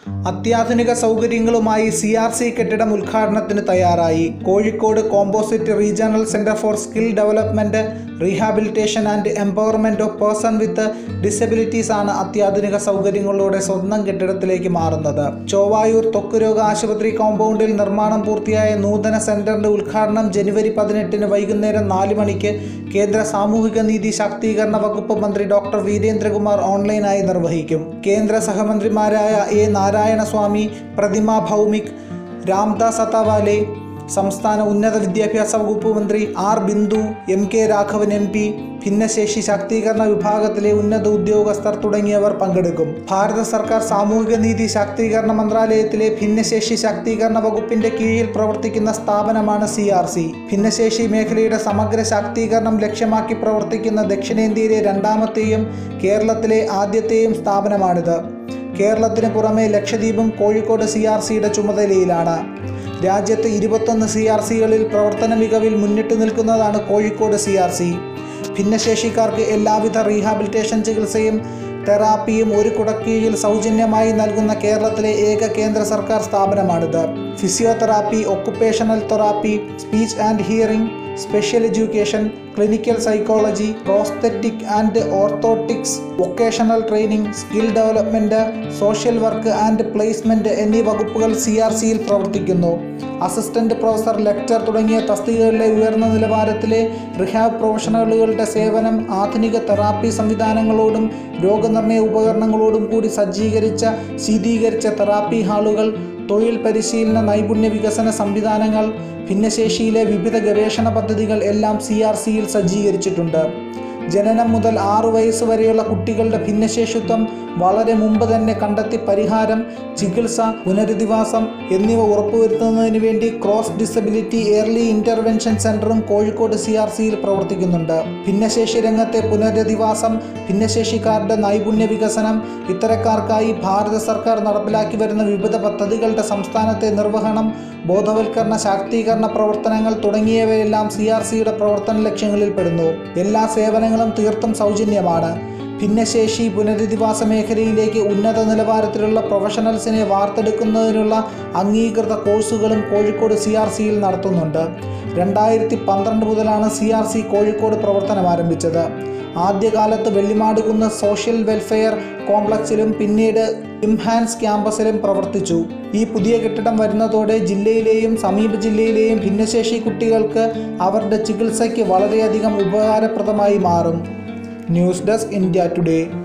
അത്യാധുനിക സൗകര്യങ്ങളുമായി CRC കെട്ടിടം ഉദ്ഘാടനത്തിന് തയ്യാറായി. Kozhikode composite regional centre for skill development, rehabilitation and empowerment of person with disabilities ആണ് അത്യാധുനിക സൗകര്യങ്ങളോടെ സ്വന്തം കെട്ടിടത്തിലേക്ക് മാറുന്നത്. ചൊവ്വായൂർ ത്വക്ക് ആശുപത്രി കോമ്പൗണ്ടിൽ നിർമ്മാണം പൂർത്തിയായ നൂതന സെന്ററിന്റെ ഉദ്ഘാടനം ജനുവരി 18 വൈകുന്നേരം 4 മണിക്ക് കേന്ദ്ര സാമൂഹിക നീതി ശാക്തീകരണ വകുപ്പ് മന്ത്രി ഡോക്ടർ വീരേന്ദ്രകുമാർ ഓൺലൈനായി നിർവഹിക്കും. കേന്ദ്ര സഹമന്ത്രിമാരായ A. നാരായണസ്വാമി, പ്രതിമ ഭൗമിക്, രാംദാസ് അത്താവാലെ, സംസ്ഥാന ഉന്നത വിദ്യാഭ്യാസ വകുപ്പ് മന്ത്രി R. Bindu, MK Raghavan MP, ഭിന്നശേഷി ശാക്തീകരണ വിഭാഗത്തിലെ ഉന്നത ഉദ്യോഗസ്ഥർ തുടങ്ങിയവർ പങ്കെടുക്കും. ഭാരത സർക്കാർ സാമൂഹിക നീതി ശാക്തീകരണ മന്ത്രാലയത്തിലെ ഭിന്നശേഷി ശാക്തീകരണ വകുപ്പിന്റെ കീഴിൽ പ്രവർത്തിക്കുന്ന സ്ഥാപനമാണ് CRC. ഭിന്നശേഷി മേഖലയുടെ സമഗ്ര ശാക്തീകരണം ലക്ഷ്യമാക്കി പ്രവർത്തിക്കുന്ന ദക്ഷിണേന്ത്യയിലെ രണ്ടാമത്തെയും കേരളത്തിലെ ആദ്യത്തെയും സ്ഥാപനമാണിത്. കേരളത്തിന് പുറമെ ലക്ഷദ്വീപും കോഴിക്കോട് CRCയുടെ ചുമതലയിലാണ്. രാജ്യത്ത് 21 CRCകളിൽ പ്രവർത്തന മികവിൽ മുന്നിട്ട് നിൽക്കുന്നതാണ് കോഴിക്കോട് CRC. ഭിന്നശേഷിക്കാർക്ക് എല്ലാവിധ റീഹാബിലിറ്റേഷൻ ചികിത്സയും തെറാപ്പിയും ഒരു കുടക്കീഴിൽ സൗജന്യമായി നൽകുന്ന കേരളത്തിലെ ഏക കേന്ദ്ര സർക്കാർ സ്ഥാപനമാണിത്. Physiotherapy, occupational therapy, speech and hearing, special education, clinical psychology, prosthetic and orthotics, vocational training, skill development, social work and placement എന്നീ വകുപ്പുകൾ CRCയിൽ പ്രവർത്തിക്കുന്നു. അസിസ്റ്റന്റ് പ്രൊഫസർ, ലെക്ചർ തുടങ്ങിയ തസ്തികകളിലെ ഉയർന്ന നിലവാരത്തിലെ റിഹാബ് പ്രൊഫഷണലുകളുടെ സേവനം ആധുനിക തെറാപ്പി സംവിധാനങ്ങളോടും രോഗനിർണയ ഉപകരണങ്ങളോടും കൂടി സജ്ജീകരിച്ച ശീതീകരിച്ച തെറാപ്പി ഹാളുകൾ, തൊഴിൽ പരിശീലന നൈപുണ്യ വികസന സംവിധാനങ്ങൾ, ഭിന്നശേഷിയിലെ വിവിധ ഗവേഷണ പദ്ധതികൾ എല്ലാം CRCയിൽ സജ്ജീകരിച്ചിട്ടുണ്ട്. ജനനം മുതൽ 6 വയസ്സ് വരെയുള്ള കുട്ടികളുടെ ഭിന്നശേഷിത്വം വളരെ മുമ്പ് തന്നെ കണ്ടെത്തി പരിഹാരം, ചികിത്സ, പുനരധിവാസം എന്നിവ ഉറപ്പുവരുത്തുന്നതിന് വേണ്ടി ക്രോസ് ഡിസബിലിറ്റി ഏർലി ഇൻ്റർവെൻഷൻ സെൻ്ററും കോഴിക്കോട് CRCയിൽ പ്രവർത്തിക്കുന്നുണ്ട്. ഭിന്നശേഷി രംഗത്തെ പുനരധിവാസം, ഭിന്നശേഷിക്കാരുടെ നൈപുണ്യ വികസനം, ഇത്തരക്കാർക്കായി ഭാരത സർക്കാർ നടപ്പിലാക്കി വരുന്ന വിവിധ പദ്ധതികളുടെ സംസ്ഥാനത്തെ നിർവഹണം, ബോധവൽക്കരണ ശാക്തീകരണ പ്രവർത്തനങ്ങൾ തുടങ്ങിയവയെല്ലാം CRCയുടെ പ്രവർത്തന ലക്ഷ്യങ്ങളിൽ പെടുന്നു. എല്ലാ സേവനങ്ങളും തീർത്തും സൗജന്യമാണ്. ഭിന്നശേഷി പുനരധിവാസ മേഖലയിലേക്ക് ഉന്നത നിലവാരത്തിലുള്ള പ്രൊഫഷണൽസിനെ വാർത്തെടുക്കുന്നതിനുള്ള അംഗീകൃത കോഴ്സുകളും കോഴിക്കോട് CRCയിൽ നടത്തുന്നുണ്ട്. 2012 മുതലാണ് CRC കോഴിക്കോട് പ്രവർത്തനം ആരംഭിച്ചത്. ആദ്യകാലത്ത് വെള്ളിമാടുകുന്ന് സോഷ്യൽ വെൽഫെയർ കോംപ്ലക്സിലും പിന്നീട് ഇംഹാൻസ് ക്യാമ്പസിലും പ്രവർത്തിച്ചു. ഈ പുതിയ കെട്ടിടം വരുന്നതോടെ ജില്ലയിലെയും സമീപ ജില്ലയിലെയും ഭിന്നശേഷി കുട്ടികൾക്ക് അവരുടെ ചികിത്സയ്ക്ക് വളരെയധികം ഉപകാരപ്രദമായി മാറും. News desk, India today.